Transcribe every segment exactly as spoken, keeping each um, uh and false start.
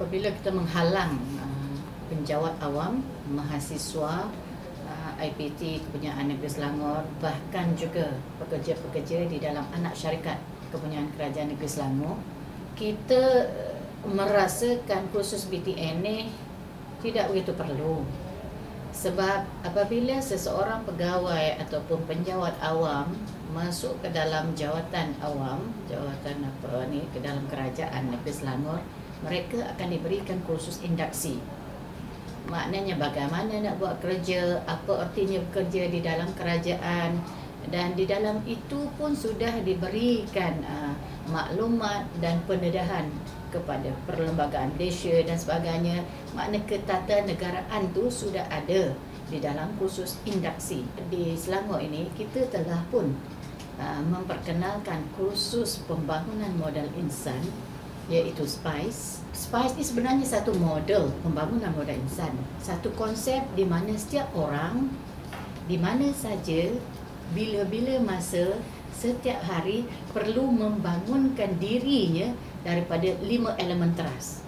apabila kita menghalang uh, penjawat awam, mahasiswa, uh, I P T, Kepunyaan Negeri Selangor, bahkan juga pekerja-pekerja di dalam anak syarikat Kepunyaan Kerajaan Negeri Selangor, kita merasakan kursus B T N ni tidak begitu perlu. Sebab apabila seseorang pegawai ataupun penjawat awam masuk ke dalam jawatan awam, jawatan apa ni, ke dalam kerajaan Negeri Selangor, mereka akan diberikan kursus induksi. Maknanya bagaimana nak buat kerja, apa artinya bekerja di dalam kerajaan, dan di dalam itu pun sudah diberikan uh, maklumat dan pendedahan kepada perlembagaan desa dan sebagainya. Makna ketatanegaraan tu sudah ada di dalam kursus induksi. Di Selangor ini kita telah pun uh, memperkenalkan kursus pembangunan modal insan, iaitu SPIES. SPIES ni sebenarnya satu model pembangunan modal insan, satu konsep di mana setiap orang di mana saja, bila-bila masa, setiap hari perlu membangunkan dirinya daripada lima elemen teras.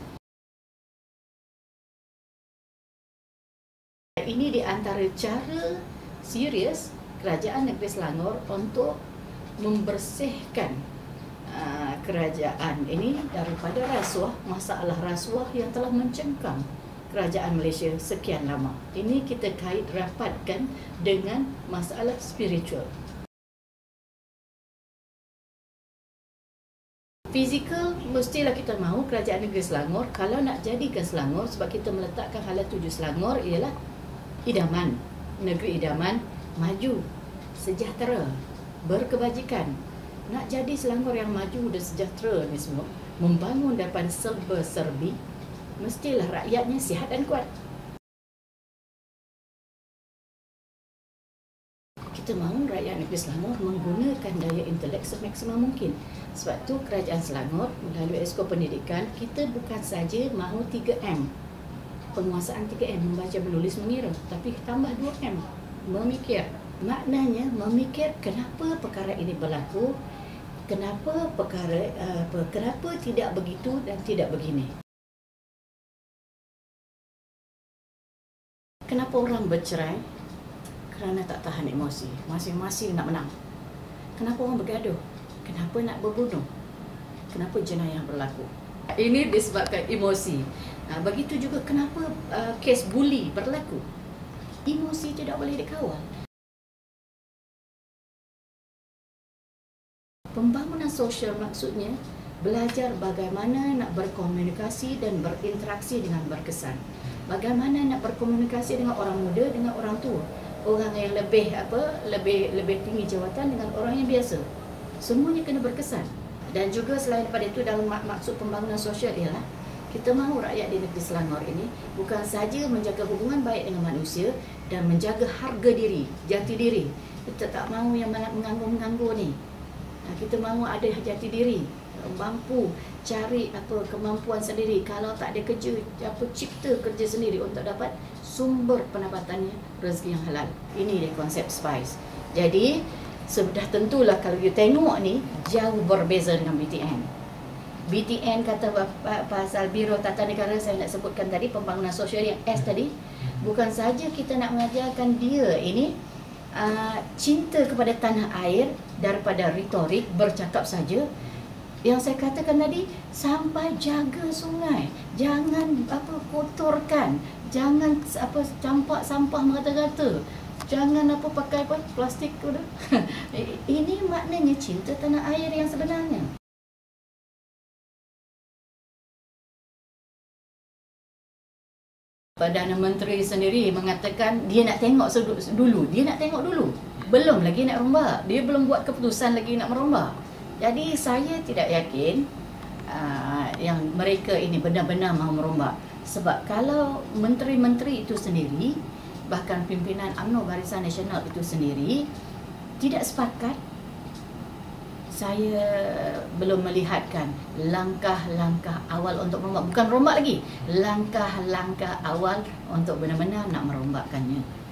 Ini di antara cara serius Kerajaan Negeri Selangor untuk membersihkan uh, kerajaan ini daripada rasuah, masalah rasuah yang telah mencengkam Kerajaan Malaysia sekian lama. Ini kita kait rapatkan dengan masalah spiritual. Fizikal, mestilah kita mahu Kerajaan Negeri Selangor, kalau nak jadikan Selangor, sebab kita meletakkan hala tuju Selangor ialah idaman, negeri idaman, maju, sejahtera, berkebajikan. Nak jadi Selangor yang maju dan sejahtera ni semua, membangun daripada serba-serbi, mestilah rakyatnya sihat dan kuat. Kita mahu rakyat Negeri Selangor menggunakan daya intelek semaksimum mungkin. Sebab tu Kerajaan Selangor melalui Exco Pendidikan, kita bukan saja mahu tiga M, penguasaan tiga M, membaca, menulis, mengira, tapi tambah dua M, memikir. Maknanya memikir kenapa perkara ini berlaku, kenapa perkara uh, kenapa tidak begitu dan tidak begini. Kenapa orang bercerai? Kerana tak tahan emosi, masing-masing nak menang. Kenapa orang bergaduh? Kenapa nak berbunuh? Kenapa jenayah berlaku? Ini disebabkan emosi. Nah, begitu juga kenapa uh, kes buli berlaku. Emosi tidak boleh dikawal. Pembangunan sosial maksudnya belajar bagaimana nak berkomunikasi dan berinteraksi dengan berkesan. Bagaimana nak berkomunikasi dengan orang muda, dengan orang tua. Orang yang lebih apa, lebih lebih tinggi jawatan dengan orang yang biasa. Semuanya kena berkesan. Dan juga selain daripada itu, dalam maksud pembangunan sosial ialah kita mahu rakyat di Negeri Selangor ini bukan saja menjaga hubungan baik dengan manusia dan menjaga harga diri, jati diri. Kita tak mahu yang menganggur-menganggur ni. Kita mahu ada jati diri, mampu cari apa kemampuan sendiri. Kalau tak ada kerja, apa cipta kerja sendiri untuk dapat sumber pendapatannya, rezeki yang halal. Ini dia konsep SPIES. Jadi sudah tentulah kalau you tengok ni jauh berbeza dengan B T N. B T N kata pasal Biro Tatanegara, saya nak sebutkan tadi, pembangunan sosial yang S tadi, bukan saja kita nak mengajarkan dia ini uh, cinta kepada tanah air daripada retorik bercakap saja. Yang saya katakan tadi, sampai jaga sungai, jangan apa kotorkan, jangan apa campak sampah merata-rata, jangan apa pakai apa plastik tu. Ini maknanya cinta tanah air yang sebenarnya. Perdana Menteri sendiri mengatakan dia nak tengok dulu, dia nak tengok dulu. Belum lagi nak rombak, dia belum buat keputusan lagi nak merombak. Jadi saya tidak yakin uh, yang mereka ini benar-benar mahu merombak. Sebab kalau menteri-menteri itu sendiri, bahkan pimpinan U M N O Barisan Nasional itu sendiri tidak sepakat, saya belum melihatkan langkah-langkah awal untuk merombak. Bukan rombak lagi, langkah-langkah awal untuk benar-benar nak merombakkannya.